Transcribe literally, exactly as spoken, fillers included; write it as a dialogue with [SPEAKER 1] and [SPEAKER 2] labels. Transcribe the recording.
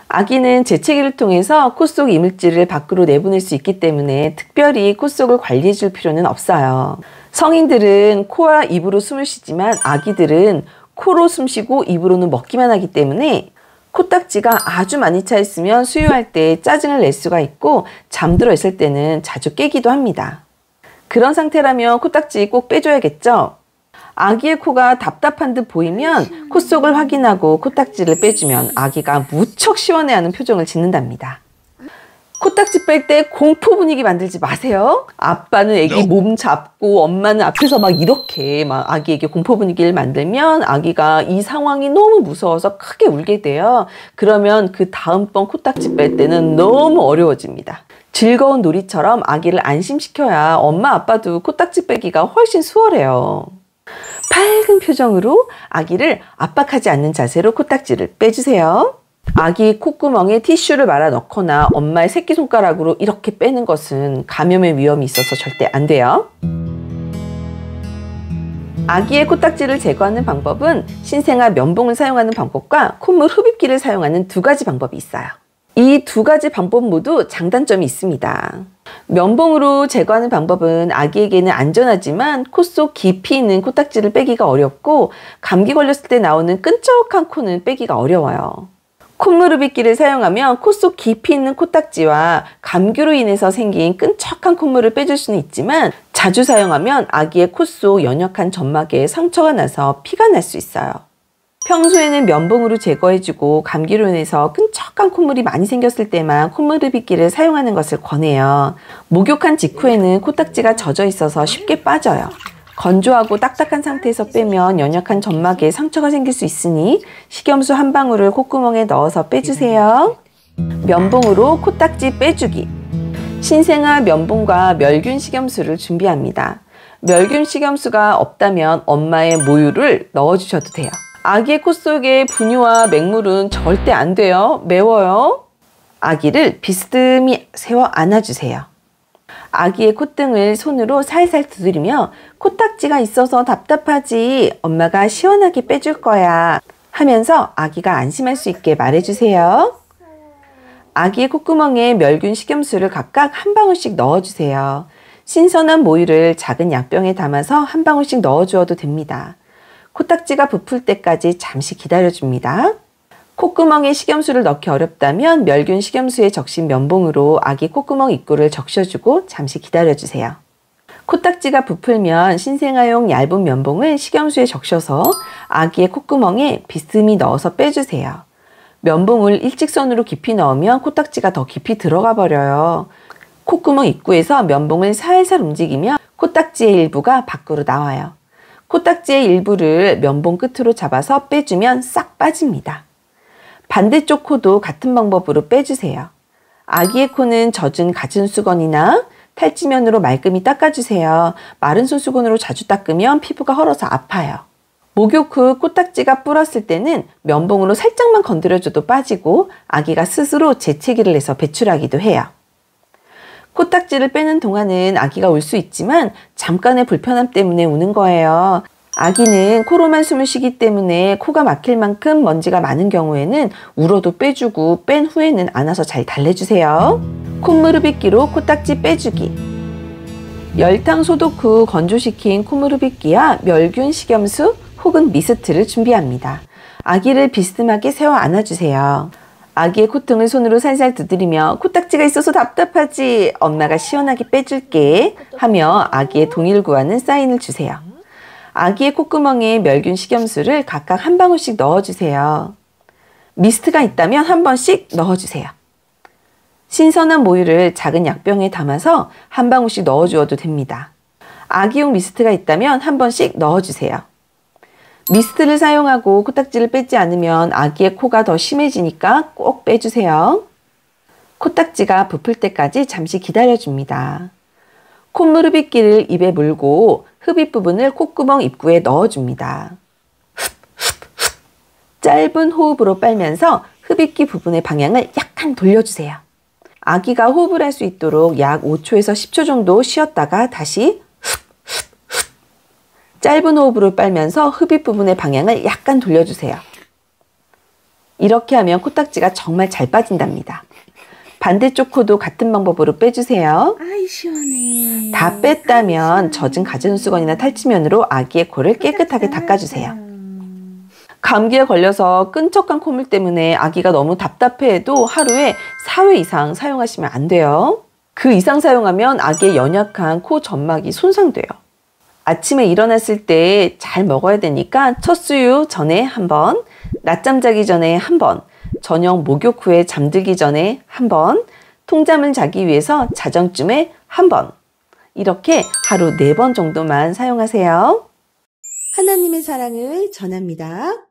[SPEAKER 1] 아기는 재채기를 통해서 코 속 이물질을 밖으로 내보낼 수 있기 때문에 특별히 코 속을 관리해 줄 필요는 없어요. 성인들은 코와 입으로 숨을 쉬지만 아기들은 코로 숨쉬고 입으로는 먹기만 하기 때문에 코딱지가 아주 많이 차 있으면 수유할 때 짜증을 낼 수가 있고 잠들어 있을 때는 자주 깨기도 합니다. 그런 상태라면 코딱지 꼭 빼줘야겠죠? 아기의 코가 답답한 듯 보이면 코 속을 확인하고 코딱지를 빼주면 아기가 무척 시원해하는 표정을 짓는답니다. 코딱지 뺄 때 공포 분위기 만들지 마세요. 아빠는 아기 몸 잡고 엄마는 앞에서 막 이렇게 막 아기에게 공포 분위기를 만들면 아기가 이 상황이 너무 무서워서 크게 울게 돼요. 그러면 그 다음번 코딱지 뺄 때는 너무 어려워집니다. 즐거운 놀이처럼 아기를 안심시켜야 엄마 아빠도 코딱지 빼기가 훨씬 수월해요. 밝은 표정으로 아기를 압박하지 않는 자세로 코딱지를 빼주세요. 아기 콧구멍에 티슈를 말아 넣거나 엄마의 새끼손가락으로 이렇게 빼는 것은 감염의 위험이 있어서 절대 안 돼요. 아기의 코딱지를 제거하는 방법은 신생아 면봉을 사용하는 방법과 콧물 흡입기를 사용하는 두 가지 방법이 있어요. 이 두 가지 방법 모두 장단점이 있습니다. 면봉으로 제거하는 방법은 아기에게는 안전하지만 코 속 깊이 있는 코딱지를 빼기가 어렵고 감기 걸렸을 때 나오는 끈적한 코는 빼기가 어려워요. 콧물 흡입기를 사용하면 코 속 깊이 있는 코딱지와 감기로 인해서 생긴 끈적한 콧물을 빼줄 수는 있지만 자주 사용하면 아기의 코 속 연약한 점막에 상처가 나서 피가 날 수 있어요. 평소에는 면봉으로 제거해주고 감기로 인해서 끈적한 콧물이 많이 생겼을 때만 콧물 흡입기를 사용하는 것을 권해요. 목욕한 직후에는 코딱지가 젖어 있어서 쉽게 빠져요. 건조하고 딱딱한 상태에서 빼면 연약한 점막에 상처가 생길 수 있으니 식염수 한 방울을 콧구멍에 넣어서 빼주세요. 면봉으로 코딱지 빼주기. 신생아 면봉과 멸균 식염수를 준비합니다. 멸균 식염수가 없다면 엄마의 모유를 넣어주셔도 돼요. 아기의 코 속에 분유와 맹물은 절대 안 돼요. 매워요. 아기를 비스듬히 세워 안아주세요. 아기의 콧등을 손으로 살살 두드리며 코딱지가 있어서 답답하지 엄마가 시원하게 빼줄 거야 하면서 아기가 안심할 수 있게 말해주세요. 아기의 콧구멍에 멸균 식염수를 각각 한 방울씩 넣어주세요. 신선한 모유를 작은 약병에 담아서 한 방울씩 넣어주어도 됩니다. 코딱지가 부풀 때까지 잠시 기다려줍니다. 콧구멍에 식염수를 넣기 어렵다면 멸균 식염수에 적신 면봉으로 아기 콧구멍 입구를 적셔주고 잠시 기다려주세요. 코딱지가 부풀면 신생아용 얇은 면봉을 식염수에 적셔서 아기의 콧구멍에 비스듬히 넣어서 빼주세요. 면봉을 일직선으로 깊이 넣으면 코딱지가 더 깊이 들어가 버려요. 콧구멍 입구에서 면봉을 살살 움직이면 코딱지의 일부가 밖으로 나와요. 코딱지의 일부를 면봉 끝으로 잡아서 빼주면 싹 빠집니다. 반대쪽 코도 같은 방법으로 빼주세요. 아기의 코는 젖은 가진 수건이나 탈지면으로 말끔히 닦아주세요. 마른 손수건으로 자주 닦으면 피부가 헐어서 아파요. 목욕 후 코딱지가 불었을 때는 면봉으로 살짝만 건드려줘도 빠지고 아기가 스스로 재채기를 해서 배출하기도 해요. 코딱지를 빼는 동안은 아기가 울 수 있지만 잠깐의 불편함 때문에 우는 거예요. 아기는 코로만 숨을 쉬기 때문에 코가 막힐 만큼 먼지가 많은 경우에는 울어도 빼주고 뺀 후에는 안아서 잘 달래주세요. 콧물 흡입기로 코딱지 빼주기. 열탕 소독 후 건조시킨 콧물 흡입기와 멸균 식염수 혹은 미스트를 준비합니다. 아기를 비스듬하게 세워 안아주세요. 아기의 콧등을 손으로 살살 두드리며 코딱지가 있어서 답답하지 엄마가 시원하게 빼줄게 하며 아기의 동의를 구하는 사인을 주세요. 아기의 콧구멍에 멸균 식염수를 각각 한 방울씩 넣어주세요. 미스트가 있다면 한 번씩 넣어주세요. 신선한 모유를 작은 약병에 담아서 한 방울씩 넣어주어도 됩니다. 아기용 미스트가 있다면 한 번씩 넣어주세요. 미스트를 사용하고 코딱지를 뺏지 않으면 아기의 코가 더 심해지니까 꼭 빼주세요. 코딱지가 부풀 때까지 잠시 기다려줍니다. 콧물 흡입기를 입에 물고 흡입 부분을 콧구멍 입구에 넣어줍니다. 짧은 호흡으로 빨면서 흡입기 부분의 방향을 약간 돌려주세요. 아기가 호흡을 할 수 있도록 약 오 초에서 십 초 정도 쉬었다가 다시 짧은 호흡으로 빨면서 흡입 부분의 방향을 약간 돌려주세요. 이렇게 하면 코딱지가 정말 잘 빠진답니다. 반대쪽 코도 같은 방법으로 빼주세요.
[SPEAKER 2] 아이 시원해.
[SPEAKER 1] 다 뺐다면 젖은 가전수건이나 탈취면으로 아기의 코를 깨끗하게 닦아주세요. 감기에 걸려서 끈적한 콧물 때문에 아기가 너무 답답해해도 하루에 사 회 이상 사용하시면 안 돼요. 그 이상 사용하면 아기의 연약한 코 점막이 손상돼요. 아침에 일어났을 때 잘 먹어야 되니까 첫 수유 전에 한 번, 낮잠 자기 전에 한 번, 저녁 목욕 후에 잠들기 전에 한 번, 통잠을 자기 위해서 자정쯤에 한 번, 이렇게 하루 네 번 정도만 사용하세요.
[SPEAKER 2] 하나님의 사랑을 전합니다.